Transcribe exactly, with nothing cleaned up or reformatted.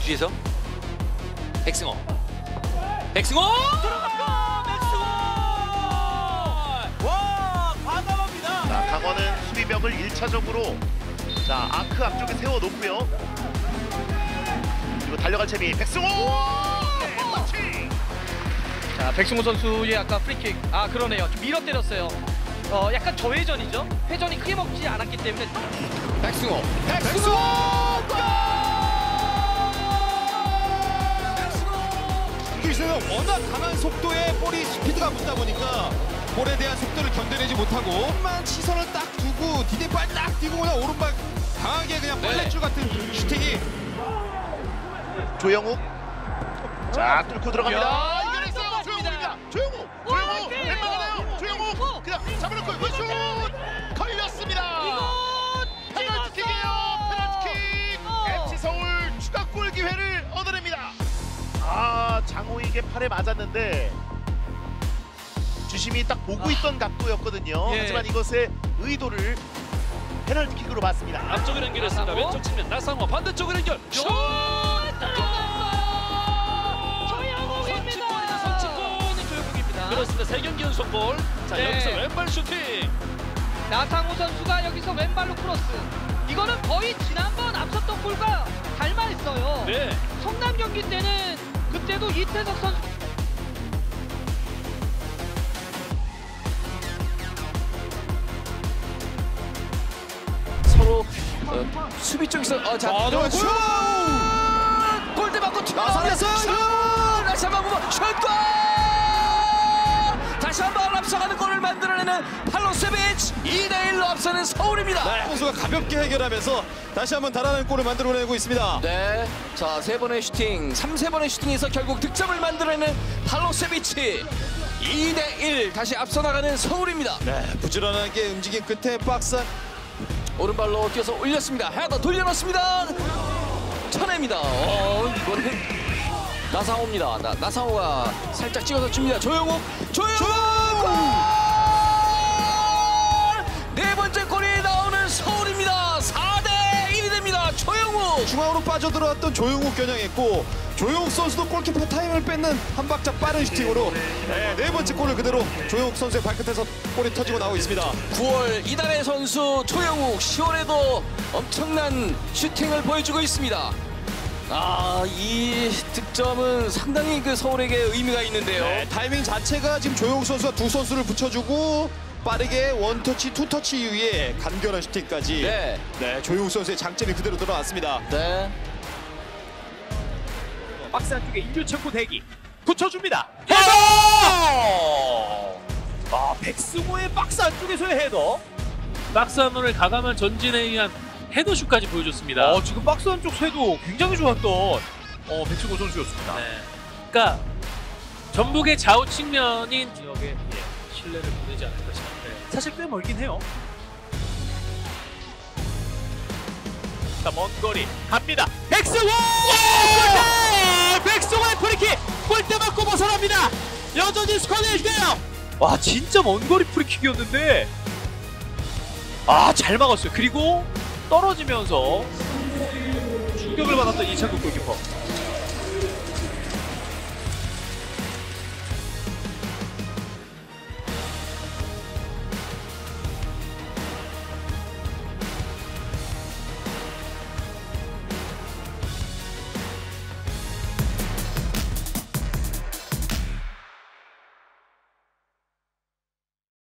뒤에서 백승호. 백승호! 들어갔고 백승호! 와, 과감합니다. 자, 강원은 수비벽을 일차적으로 자, 아크 앞쪽에 세워놓고요. 그리고 달려갈 채비 백승호! 네, 터치! 자, 백승호 선수의 아까 프리킥. 아, 그러네요. 좀 밀어 때렸어요. 어, 약간 저회전이죠. 회전이 크게 먹지 않았기 때문에. 백승호. 백승호! 기세가 워낙 강한 속도에 볼이 스피드가 붙다 보니까 볼에 대한 속도를 견뎌내지 못하고 오른만 시선을 딱 두고 디딤발 딱 뛰고 그냥 오른발 강하게 그냥 빨래줄 같은 슈팅이. 조영욱. 자, 뚫고 들어갑니다. 야, 이겨냈어요. 조영욱입니다. 조영욱. 조영욱. 왼발가네요. 조영욱. 그냥 잡아놓고 슛 걸렸습니다. 페널티킥이에요. 페널티킥. 엠씨 서울 추가골 기회를 얻어냅니다. 아, 장호익의 팔에 맞았는데 주심이 딱 보고 있던 각도였거든요. 예. 하지만 이것의 의도를 페널티킥으로 봤습니다. 앞쪽으로 연결했습니다. 나상호. 왼쪽 측면 나상호 반대쪽으로 연결. 슛! 조영욱입니다. 선취골이 조영욱입니다. 그렇습니다. 세 경기 연속골. 자, 네. 여기서 왼발 슈팅. 나상호 선수가 여기서 왼발로 크로스. 이거는 거의 지난번 앞섰던 골과 닮아있어요. 네. 성남 경기 때는 그때도 이태석 선수. 서로 어, 수비 쪽에서 어, 자, 아, 들어가- 슛! 슛! 골대 맞고 나상했어요. 슛! 다시 한번 보면 슛골! 다시 한번 앞서가는 골을 만들어내는 팔로세비치. 이 대 일로 앞서는 서울입니다. 선수가 가볍게 해결하면서 다시 한번 달아난 골을 만들어내고 있습니다. 네, 자, 세 번의 슈팅, 삼세 번의 슈팅에서 결국 득점을 만들어내는 팔로세비치. 이 대 일 다시 앞서 나가는 서울입니다. 네, 부지런하게 움직인 끝에 박스 안- 오른발로 뛰어서 올렸습니다. 헤더 돌려놨습니다. 쳐냅니다. 어, 이거는 나상호입니다. 나, 나상호가 살짝 찍어서 줍니다. 조영욱, 조영욱! 골! 네 번째 골이 나오는 서울입니다. 사 대 일이 됩니다. 조영욱! 중앙으로 빠져들어왔던 조용욱 겨냥했고 조용욱 선수도 골키퍼 타임을 뺏는 한 박자 빠른 슈팅으로 네, 네 번째 골을 그대로 조용욱 선수의 발끝에서 골이 터지고 나오고 있습니다. 구월 이달의 선수 조영욱, 시월에도 엄청난 슈팅을 보여주고 있습니다. 아, 이 득점은 상당히 그 서울에게 의미가 있는데요. 네, 타이밍 자체가 지금 조용욱 선수가 두 선수를 붙여주고 빠르게 원터치, 투터치 이후에 간결한 슈팅까지 네. 네, 조용욱 선수의 장점이 그대로 들어왔습니다. 네. 박스 안쪽에 인류천구 대기. 붙여줍니다. 헤더! 아, 백승호의 박스 안쪽에서의 헤더. 박스 안으로 가감한 전진에 의한 헤더슛까지 보여줬습니다. 어, 지금 박스 안쪽 쇄도 굉장히 좋았던 어, 백승호 선수였습니다. 네. 그러니까 전북의 좌우 측면인 지역에 예, 신뢰를 보내지 않을까 싶은데. 사실 꽤 멀긴 해요. 자, 먼 거리 갑니다. 백승호! 골대! 백승호의 프리킥! 골대 맞고 벗어납니다. 여전히 스코어 일 대 영. 와, 진짜 먼 거리 프리킥이었는데 아, 잘 막았어요. 그리고 떨어지면서 충격을 받았던 이창국 골키퍼.